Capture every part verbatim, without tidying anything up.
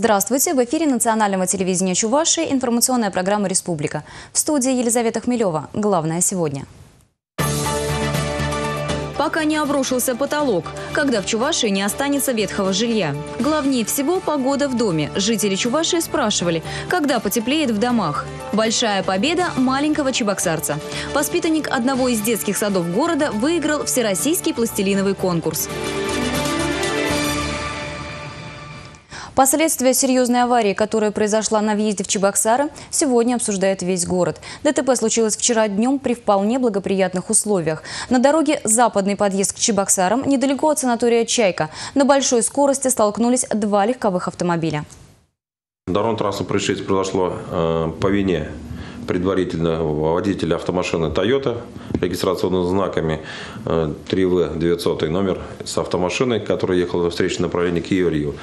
Здравствуйте! В эфире национального телевидения Чувашии информационная программа «Республика». В студии Елизавета Хмелева. Главное сегодня. Пока не обрушился потолок, когда в Чувашии не останется ветхого жилья. Главнее всего погода в доме. Жители Чувашии спрашивали, когда потеплеет в домах. Большая победа маленького чебоксарца. Воспитанник одного из детских садов города выиграл всероссийский пластилиновый конкурс. Последствия серьезной аварии, которая произошла на въезде в Чебоксары, сегодня обсуждает весь город. ДТП случилось вчера днем при вполне благоприятных условиях. На дороге западный подъезд к Чебоксарам, недалеко от санатория «Чайка», на большой скорости столкнулись два легковых автомобиля. Дорожно-транспортное происшествие произошло э, по вине предварительно водителя автомашины «Тойота», регистрационными знаками э, три вэ девятьсот номер с автомашиной, которая ехала в встречном направлении Киев-Рио.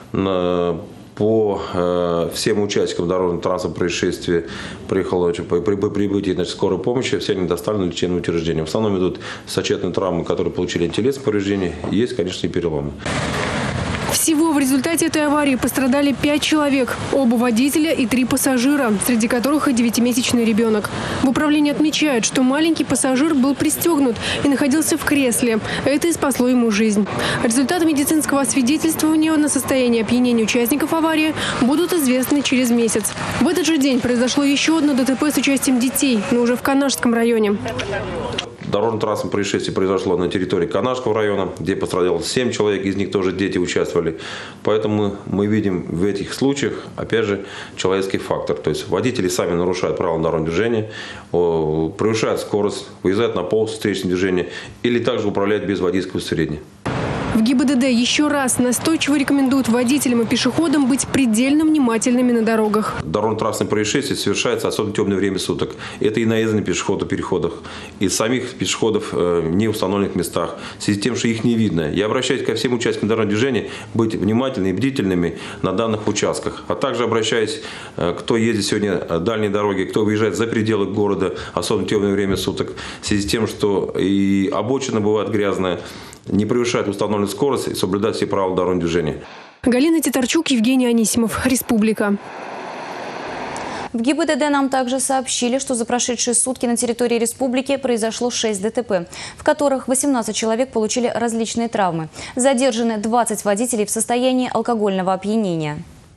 По э, всем участникам дорожно-транспортного происшествия приехало при, при прибытии значит, скорой помощи, все они доставлены в лечебное учреждение. В основном идут сочетанные травмы, которые получили телесные повреждения, и есть, конечно, и переломы. Всего в результате этой аварии пострадали пять человек, оба водителя и три пассажира, среди которых и девятимесячный ребенок. В управлении отмечают, что маленький пассажир был пристегнут и находился в кресле. Это и спасло ему жизнь. Результаты медицинского освидетельствования на состояние опьянения участников аварии будут известны через месяц. В этот же день произошло еще одно ДТП с участием детей, но уже в Канашском районе. Дорожно-транспортное происшествие произошло на территории Канашского района, где пострадало семь человек, из них тоже дети участвовали. Поэтому мы видим в этих случаях, опять же, человеческий фактор. То есть водители сами нарушают правила дорожного движения, превышают скорость, выезжают на полосу встречного движения или также управляют без водительского удостоверения. В ГИБДД еще раз настойчиво рекомендуют водителям и пешеходам быть предельно внимательными на дорогах. Дорожно-транспортное происшествие совершается особенно в темное время суток. Это и наезды на пешеходов в переходах, и самих пешеходов в неустановленных местах, в связи с тем, что их не видно. Я обращаюсь ко всем участникам дорожного движения быть внимательными и бдительными на данных участках. А также обращаюсь, кто едет сегодня дальние дороги, кто выезжает за пределы города, особенно в темное время суток, в связи с тем, что и обочина бывает грязная, не превышать установленную скорость и соблюдать все правила дорожного движения. Галина Титарчук, Евгений Анисимов. Республика. В ГИБДД нам также сообщили, что за прошедшие сутки на территории республики произошло шесть ДТП, в которых восемнадцать человек получили различные травмы. Задержаны двадцать водителей в состоянии алкогольного опьянения.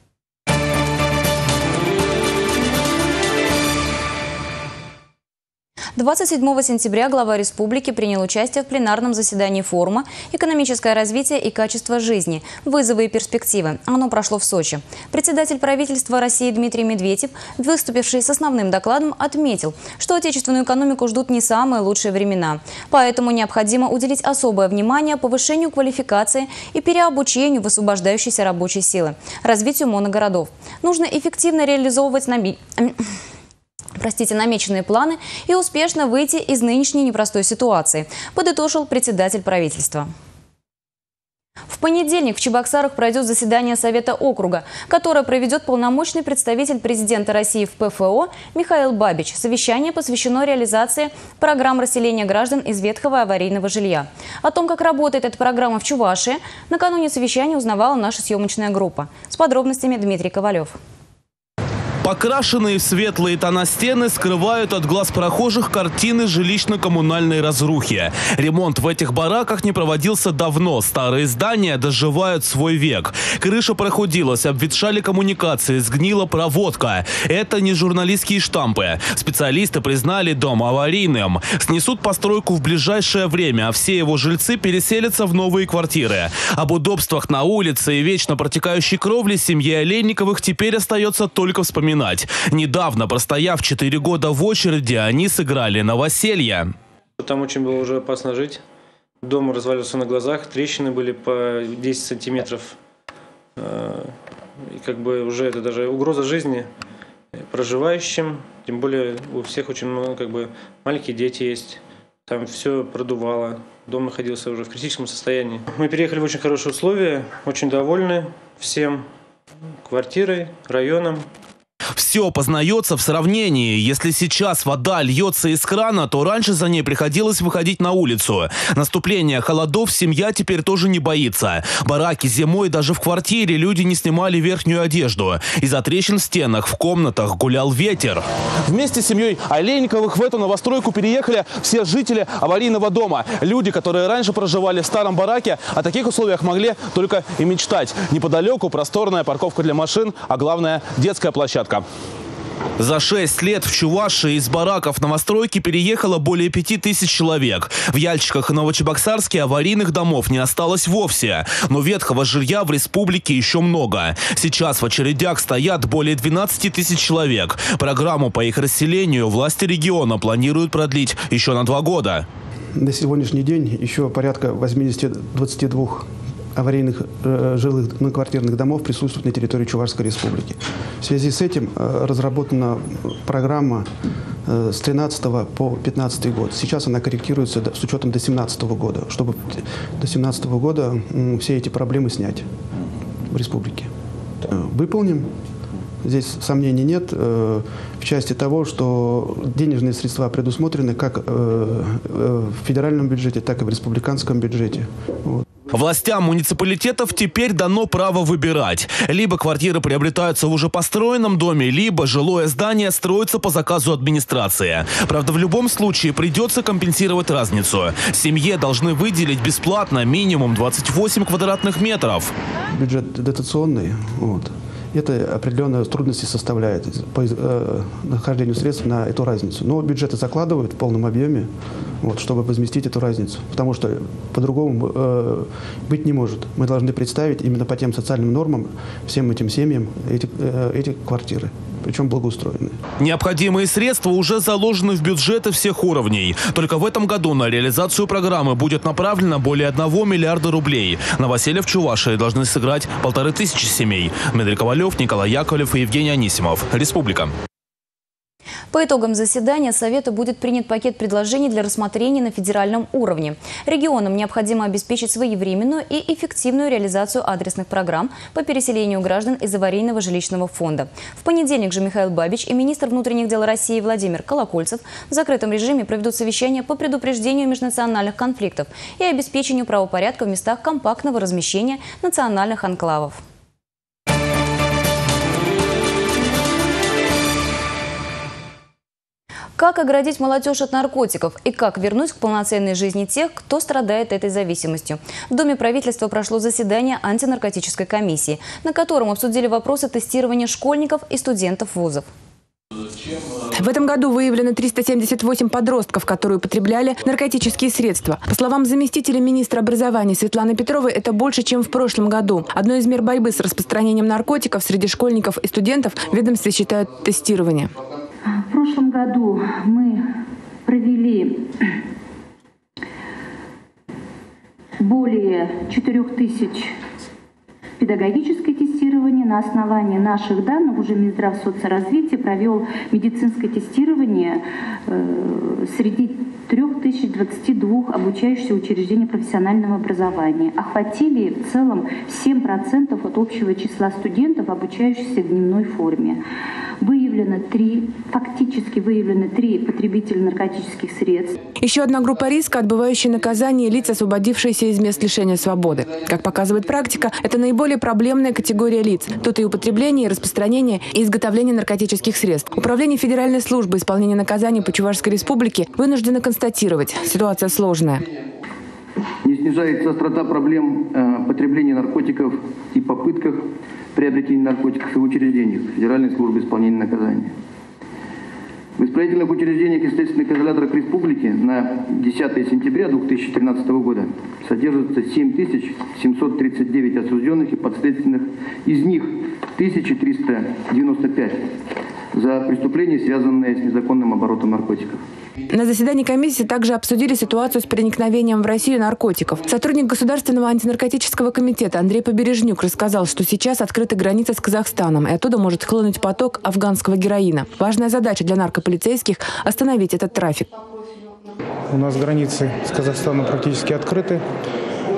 двадцать седьмого сентября глава республики принял участие в пленарном заседании форума «Экономическое развитие и качество жизни. Вызовы и перспективы». Оно прошло в Сочи. Председатель правительства России Дмитрий Медведев, выступивший с основным докладом, отметил, что отечественную экономику ждут не самые лучшие времена. Поэтому необходимо уделить особое внимание повышению квалификации и переобучению высвобождающейся рабочей силы, развитию моногородов. Нужно эффективно реализовывать наби... Простите, намеченные планы и успешно выйти из нынешней непростой ситуации, подытожил председатель правительства. В понедельник в Чебоксарах пройдет заседание Совета округа, которое проведет полномочный представитель президента России в ПФО Михаил Бабич. Совещание посвящено реализации программ расселения граждан из ветхого аварийного жилья. О том, как работает эта программа в Чувашии, накануне совещания узнавала наша съемочная группа. С подробностями Дмитрий Ковалев. Покрашенные в светлые тона стены скрывают от глаз прохожих картины жилищно-коммунальной разрухи. Ремонт в этих бараках не проводился давно. Старые здания доживают свой век. Крыша прохудилась, обветшали коммуникации, сгнила проводка. Это не журналистские штампы. Специалисты признали дом аварийным. Снесут постройку в ближайшее время, а все его жильцы переселятся в новые квартиры. Об удобствах на улице и вечно протекающей кровле семье Олейниковых теперь остается только вспоминать. Недавно, простояв четыре года в очереди, они сыграли новоселье. Там очень было уже опасно жить. Дом развалился на глазах, трещины были по десять сантиметров. И как бы уже это даже угроза жизни проживающим. Тем более у всех очень много, как бы, маленькие дети есть. Там все продувало. Дом находился уже в критическом состоянии. Мы переехали в очень хорошие условия, очень довольны всем, квартирой, районом. Все познается в сравнении. Если сейчас вода льется из крана, то раньше за ней приходилось выходить на улицу. Наступление холодов семья теперь тоже не боится. Бараки зимой даже в квартире люди не снимали верхнюю одежду. Из-за трещин в стенах в комнатах гулял ветер. Вместе с семьей Олейниковых в эту новостройку переехали все жители аварийного дома. Люди, которые раньше проживали в старом бараке, о таких условиях могли только и мечтать. Неподалеку просторная парковка для машин, а главное – детская площадка. За шесть лет в Чувашии из бараков новостройки переехало более пяти тысяч человек. В Яльчиках и Новочебоксарске аварийных домов не осталось вовсе. Но ветхого жилья в республике еще много. Сейчас в очередях стоят более двенадцати тысяч человек. Программу по их расселению власти региона планируют продлить еще на два года. На сегодняшний день еще порядка восьмидесяти двадцати двух аварийных э, жилых многоквартирных домов присутствует на территории Чувашской республики. В связи с этим э, разработана программа э, с тринадцатого по пятнадцатый год. Сейчас она корректируется до, с учетом до семнадцатого года, чтобы до семнадцатого года э, все эти проблемы снять в республике. Э, выполним. Здесь сомнений нет э, в части того, что денежные средства предусмотрены как э, э, в федеральном бюджете, так и в республиканском бюджете. Вот. Властям муниципалитетов теперь дано право выбирать. Либо квартиры приобретаются в уже построенном доме, либо жилое здание строится по заказу администрации. Правда, в любом случае придется компенсировать разницу. Семье должны выделить бесплатно минимум двадцать восемь квадратных метров. Бюджет дотационный. Вот. Это определенные трудности составляет по э, нахождению средств на эту разницу. Но бюджеты закладывают в полном объеме, вот, чтобы возместить эту разницу. Потому что по-другому э, быть не может. Мы должны представить именно по тем социальным нормам всем этим семьям эти, э, эти квартиры. Причем благоустроенные. Необходимые средства уже заложены в бюджеты всех уровней. Только в этом году на реализацию программы будет направлено более одного миллиарда рублей. Новоселье в Чувашии должны сыграть полторы тысячи семей. Дмитрий Ковалев, Николай Яковлев и Евгений Анисимов. Республика. По итогам заседания Совета будет принят пакет предложений для рассмотрения на федеральном уровне. Регионам необходимо обеспечить своевременную и эффективную реализацию адресных программ по переселению граждан из аварийного жилищного фонда. В понедельник же Михаил Бабич и министр внутренних дел России Владимир Колокольцев в закрытом режиме проведут совещание по предупреждению межнациональных конфликтов и обеспечению правопорядка в местах компактного размещения национальных анклавов. Как оградить молодежь от наркотиков и как вернуть к полноценной жизни тех, кто страдает этой зависимостью? В Доме правительства прошло заседание антинаркотической комиссии, на котором обсудили вопросы тестирования школьников и студентов вузов. В этом году выявлено триста семьдесят восемь подростков, которые употребляли наркотические средства. По словам заместителя министра образования Светланы Петровой, это больше, чем в прошлом году. Одной из мер борьбы с распространением наркотиков среди школьников и студентов в ведомстве считают тестирование. В прошлом году мы провели более четырёх тысяч педагогическое тестирование. На основании наших данных уже Минздрав соцразвития провел медицинское тестирование э, среди трёх тысяч двадцати двух обучающихся учреждений профессионального образования. Охватили в целом семь процентов от общего числа студентов, обучающихся в дневной форме. Выявлено три, фактически выявлено три потребителя наркотических средств. Еще одна группа риска – отбывающие наказание лиц, освободившиеся из мест лишения свободы. Как показывает практика, это наиболее проблемная категория лиц. Тут и употребление, и распространение, и изготовление наркотических средств. Управление Федеральной службы исполнения наказаний по Чувашской республике вынуждено констатировать – ситуация сложная. Не снижается острота проблем э, потребления наркотиков и попытках приобретения наркотиков в учреждениях Федеральной службы исполнения наказания. В исправительных учреждениях и следственных изоляторах республики на десятое сентября две тысячи тринадцатого года содержится семь тысяч семьсот тридцать девять осужденных и подследственных, из них тысяча триста девяносто пять за преступления, связанные с незаконным оборотом наркотиков. На заседании комиссии также обсудили ситуацию с проникновением в Россию наркотиков. Сотрудник Государственного антинаркотического комитета Андрей Побережнюк рассказал, что сейчас открыта граница с Казахстаном, и оттуда может хлынуть поток афганского героина. Важная задача для наркополицейских – остановить этот трафик. У нас границы с Казахстаном практически открыты.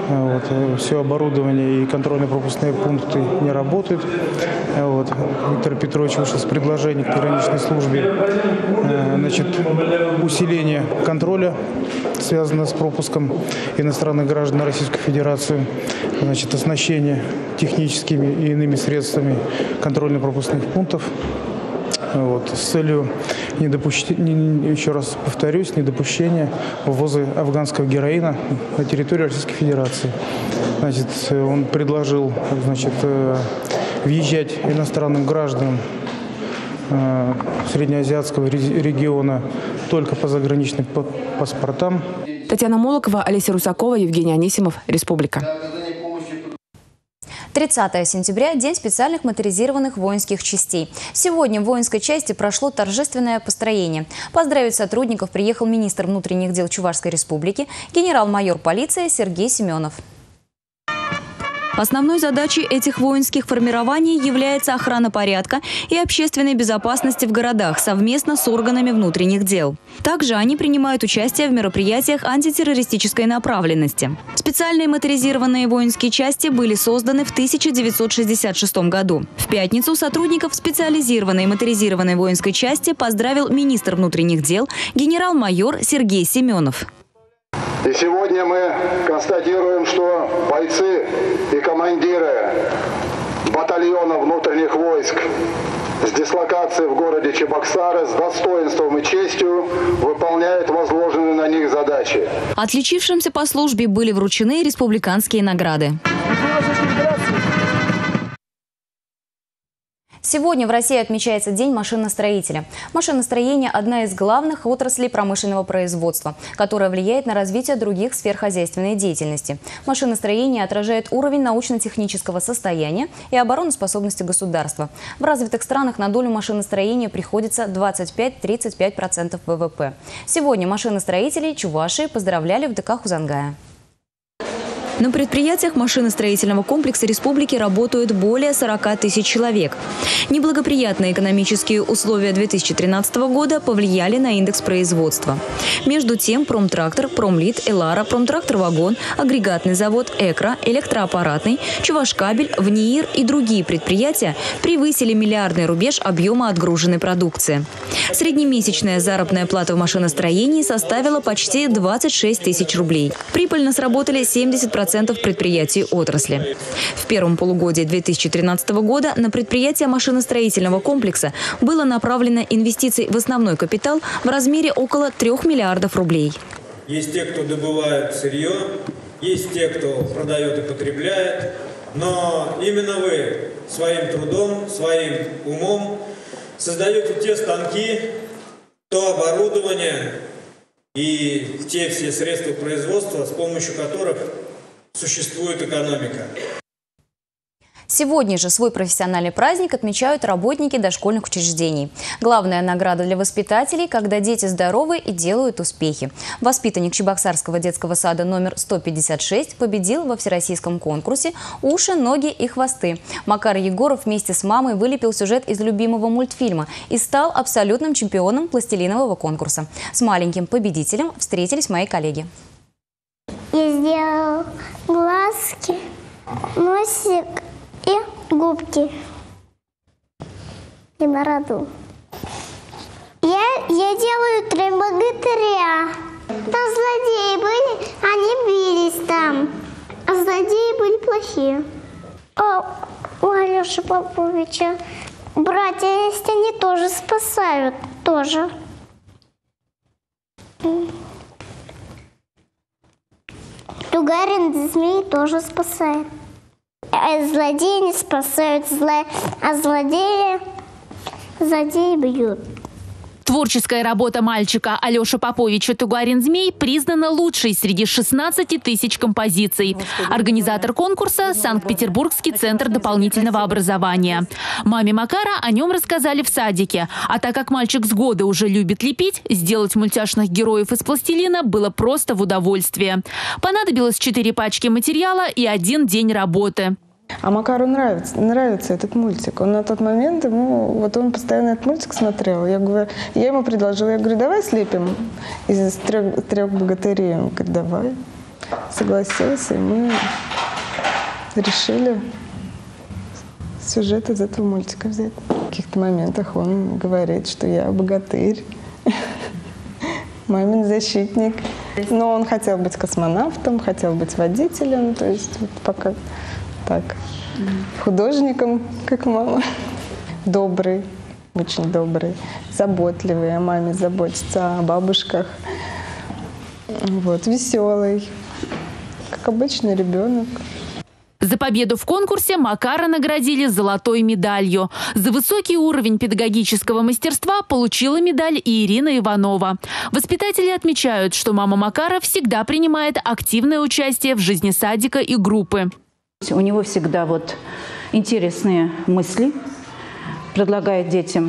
Вот, все оборудование и контрольно-пропускные пункты не работают. Вот, Виктор Петрович вышел с предложением к пограничной службе, значит, усиление контроля, связанное с пропуском иностранных граждан на Российскую Федерацию, значит, оснащение техническими и иными средствами контрольно-пропускных пунктов. Вот, с целью недопущения, еще раз повторюсь, недопущения ввоза афганского героина на территорию Российской Федерации. Значит, он предложил, значит, въезжать иностранным гражданам среднеазиатского региона только по заграничным паспортам. Татьяна Молокова, Олеся Русакова, Евгений Анисимов, Республика. тридцатое сентября – День специальных моторизированных воинских частей. Сегодня в воинской части прошло торжественное построение. Поздравить сотрудников приехал министр внутренних дел Чувашской Республики, генерал-майор полиции Сергей Семенов. Основной задачей этих воинских формирований является охрана порядка и общественной безопасности в городах совместно с органами внутренних дел. Также они принимают участие в мероприятиях антитеррористической направленности. Специальные моторизированные воинские части были созданы в тысяча девятьсот шестьдесят шестом году. В пятницу сотрудников специализированной моторизированной воинской части поздравил министр внутренних дел генерал-майор Сергей Семенов. И сегодня мы констатируем, что бойцы и командиры батальона внутренних войск с дислокацией в городе Чебоксары с достоинством и честью выполняют возложенные на них задачи. Отличившимся по службе были вручены республиканские награды. Сегодня в России отмечается День машиностроителя. Машиностроение – одна из главных отраслей промышленного производства, которая влияет на развитие других сфер хозяйственной деятельности. Машиностроение отражает уровень научно-технического состояния и обороноспособности государства. В развитых странах на долю машиностроения приходится двадцать пять — тридцать пять процентов вэ вэ пэ. Сегодня машиностроителей Чувашии поздравляли в ДК Хузангая. На предприятиях машиностроительного комплекса республики работают более сорока тысяч человек. Неблагоприятные экономические условия две тысячи тринадцатого года повлияли на индекс производства. Между тем, Промтрактор, Промлит, Элара, Промтрактор-Вагон, Агрегатный завод, Экра, Электроаппаратный, Чувашкабель, ВНИИР и другие предприятия превысили миллиардный рубеж объема отгруженной продукции. Среднемесячная заработная плата в машиностроении составила почти двадцать шесть тысяч рублей. Прибыльно сработали семьдесят процентов предприятий отрасли. В первом полугодии две тысячи тринадцатого года на предприятия машиностроительного комплекса было направлено инвестиций в основной капитал в размере около трех миллиардов рублей. Есть те, кто добывает сырье, есть те, кто продает и потребляет, но именно вы своим трудом, своим умом создаете те станки, то оборудование и те все средства производства, с помощью которых существует экономика. Сегодня же свой профессиональный праздник отмечают работники дошкольных учреждений. Главная награда для воспитателей, когда дети здоровы и делают успехи. Воспитанник Чебоксарского детского сада номер сто пятьдесят шесть победил во всероссийском конкурсе «Уши, ноги и хвосты». Макар Егоров вместе с мамой вылепил сюжет из любимого мультфильма и стал абсолютным чемпионом пластилинового конкурса. С маленьким победителем встретились мои коллеги. Я сделал глазки, носик и губки, и бороду. Я, я делаю три богатыря. Там злодеи были, они бились там, а злодеи были плохие. А у Алеши Поповича братья есть, они тоже спасают, тоже. Тугарин змей тоже спасает. А злодеи не спасают, зло... а злодеи, злодеи бьют. Творческая работа мальчика Алеши Поповича «Тугарин змей» признана лучшей среди шестнадцати тысяч композиций. Организатор конкурса – Санкт-Петербургский центр дополнительного образования. Маме Макара о нем рассказали в садике. А так как мальчик с года уже любит лепить, сделать мультяшных героев из пластилина было просто в удовольствие. Понадобилось четыре пачки материала и один день работы. А Макару нравится, нравится этот мультик. Он на тот момент, ему, вот он постоянно этот мультик смотрел. Я, говорю, я ему предложила, я говорю, давай слепим из трех, трех богатырей. Он говорит, давай. согласился, и мы решили сюжет из этого мультика взять. В каких-то моментах он говорит, что я богатырь, мамин защитник. Но он хотел быть космонавтом, хотел быть водителем, то есть вот пока так, художником, как мама. Добрый, очень добрый, заботливый, о маме заботится, о бабушках. Вот, веселый, как обычный ребенок. За победу в конкурсе Макара наградили золотой медалью. За высокий уровень педагогического мастерства получила медаль и Ирина Иванова. Воспитатели отмечают, что мама Макара всегда принимает активное участие в жизни садика и группы. У него всегда вот интересные мысли, предлагает детям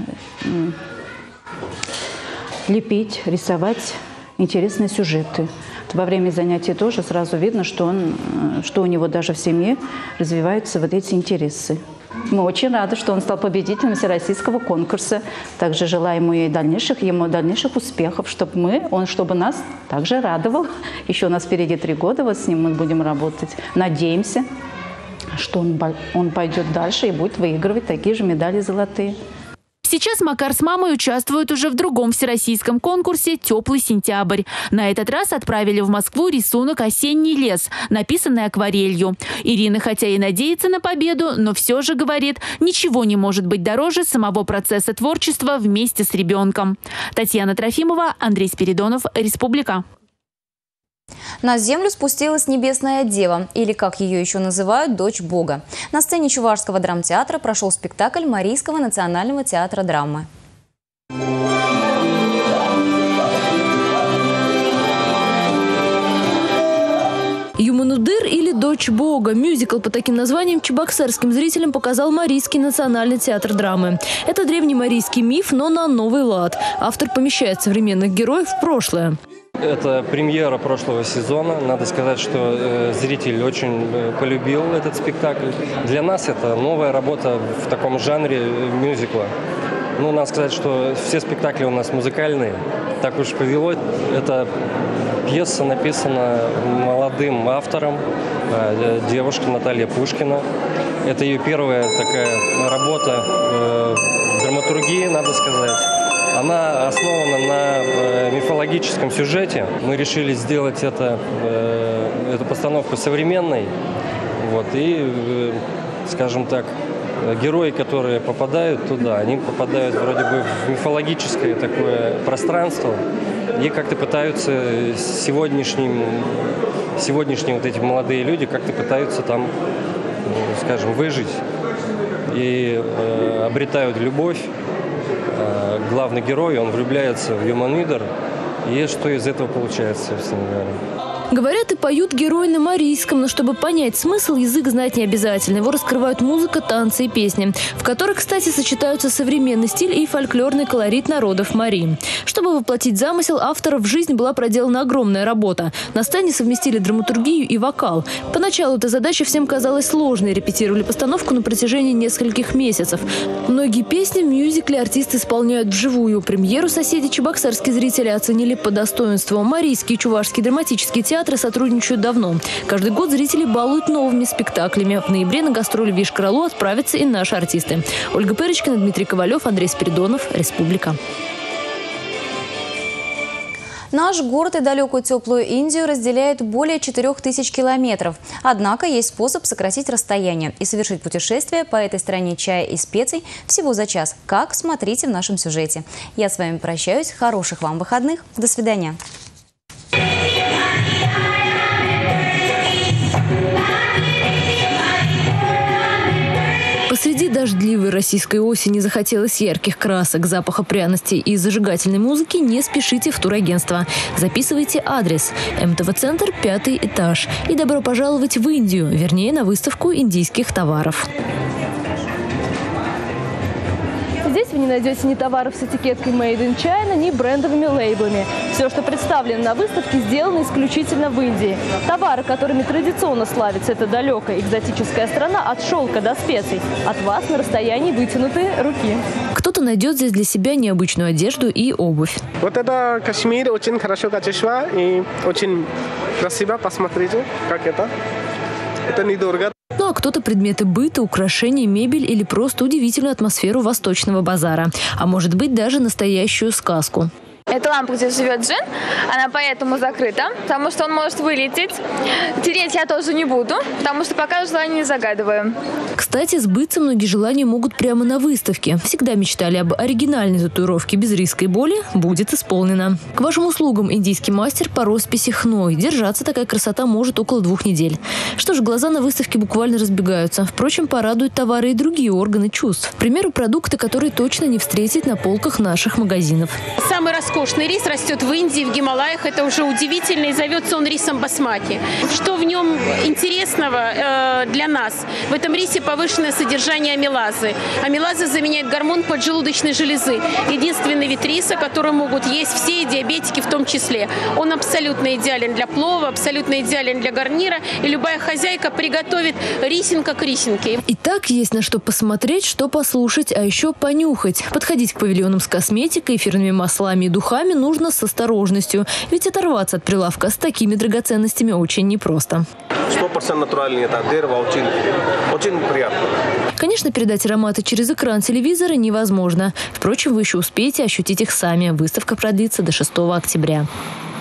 лепить, рисовать интересные сюжеты. Во время занятий тоже сразу видно, что, он, что у него даже в семье развиваются вот эти интересы. Мы очень рады, что он стал победителем всероссийского конкурса. Также желаем ему и дальнейших, ему дальнейших успехов, чтобы мы, он, чтобы нас также радовал. Еще у нас впереди три года, вот с ним мы будем работать. Надеемся, что он, он пойдет дальше и будет выигрывать такие же медали золотые. Сейчас Макар с мамой участвуют уже в другом всероссийском конкурсе «Теплый сентябрь». На этот раз отправили в Москву рисунок «Осенний лес», написанный акварелью. Ирина, хотя и надеется на победу, но все же говорит, ничего не может быть дороже самого процесса творчества вместе с ребенком. Татьяна Трофимова, Андрей Спиридонов, Республика. На землю спустилась небесная дева, или, как ее еще называют, дочь Бога. На сцене Чувашского драмтеатра прошел спектакль Марийского национального театра драмы. «Юманудыр» или «Дочь Бога» – мюзикл по таким названиям чебоксарским зрителям показал Марийский национальный театр драмы. Это древнемарийский миф, но на новый лад. Автор помещает современных героев в прошлое. Это премьера прошлого сезона. Надо сказать, что э, зритель очень э, полюбил этот спектакль. Для нас это новая работа в таком жанре мюзикла. Ну, надо сказать, что все спектакли у нас музыкальные. Так уж повело. Эта пьеса написана молодым автором, э, девушкой Натальей Пушкина. Это ее первая такая работа э, в драматургии, надо сказать. Она основана на э, мифологическом сюжете. Мы решили сделать это, э, эту постановку современной. Вот, и, э, скажем так, герои, которые попадают туда, они попадают вроде бы в мифологическое такое пространство и как-то пытаются сегодняшним, сегодняшние вот эти молодые люди как-то пытаются там, э, скажем, выжить и э, обретают любовь. Главный герой, он влюбляется в Юманудыр, и что из этого получается, собственно говоря. Говорят и поют герои на марийском, но чтобы понять смысл, язык знать не обязательно. Его раскрывают музыка, танцы и песни, в которых, кстати, сочетаются современный стиль и фольклорный колорит народов Марии. Чтобы воплотить замысел автора, в жизнь была проделана огромная работа. На сцене совместили драматургию и вокал. Поначалу эта задача всем казалась сложной, репетировали постановку на протяжении нескольких месяцев. Многие песни в мюзикле артисты исполняют вживую. Премьеру соседи чебоксарские зрители оценили по достоинству. Марийский и Чувашский драматический театр Театры сотрудничают давно. Каждый год зрители балуют новыми спектаклями. В ноябре на гастроли в Йошкар-Олу отправятся и наши артисты. Ольга Перечкина, Дмитрий Ковалев, Андрей Спиридонов, Республика. Наш город и далекую теплую Индию разделяют более четырёх тысяч километров. Однако есть способ сократить расстояние и совершить путешествие по этой стране чая и специй всего за час. Как? Смотрите в нашем сюжете. Я с вами прощаюсь. Хороших вам выходных. До свидания. Посреди дождливой российской осени захотелось ярких красок, запаха пряностей и зажигательной музыки. Не спешите в турагентство. Записывайте адрес: эм тэ вэ-центр, пятый этаж. И добро пожаловать в Индию, вернее, на выставку индийских товаров. Здесь вы не найдете ни товаров с этикеткой «Made in China», ни брендовыми лейблами. Все, что представлено на выставке, сделано исключительно в Индии. Товары, которыми традиционно славится эта далекая экзотическая страна, от шелка до специй. От вас на расстоянии вытянутой руки. Кто-то найдет здесь для себя необычную одежду и обувь. Вот это Кашмир, очень хорошо качество и очень Красиво, посмотрите, как это. Это недорого. Ну а кто-то предметы быта, украшения, мебель или просто удивительную атмосферу восточного базара. А может быть даже настоящую сказку. Это лампа, где живет джин, она поэтому закрыта, потому что он может вылететь. Тереть я тоже не буду, потому что пока желание не загадываю. Кстати, сбыться многие желания могут прямо на выставке. Всегда мечтали об оригинальной татуировке без риска и боли, будет исполнено. К вашим услугам индийский мастер по росписи Хной. Держаться такая красота может около двух недель. Что ж, глаза на выставке буквально разбегаются. Впрочем, порадуют товары и другие органы чувств. К примеру, продукты, которые точно не встретить на полках наших магазинов. Самый роскошный рис растет в Индии, в Гималаях. Это уже удивительно, и зовется он рисом басмати. Что в нем интересного э, для нас? В этом рисе повышенное содержание амилазы. Амилаза заменяет гормон поджелудочной железы. Единственный вид риса, который могут есть все диабетики в том числе. Он абсолютно идеален для плова, абсолютно идеален для гарнира. И любая хозяйка приготовит рисинка к рисинке. Итак, есть на что посмотреть, что послушать, а еще понюхать. Подходить к павильонам с косметикой, эфирными маслами и духами нужно с осторожностью. Ведь оторваться от прилавка с такими драгоценностями очень непросто. сто процентов натуральный, это дерево, очень, очень приятно. Конечно, передать ароматы через экран телевизора невозможно. Впрочем, вы еще успеете ощутить их сами. Выставка продлится до шестого октября.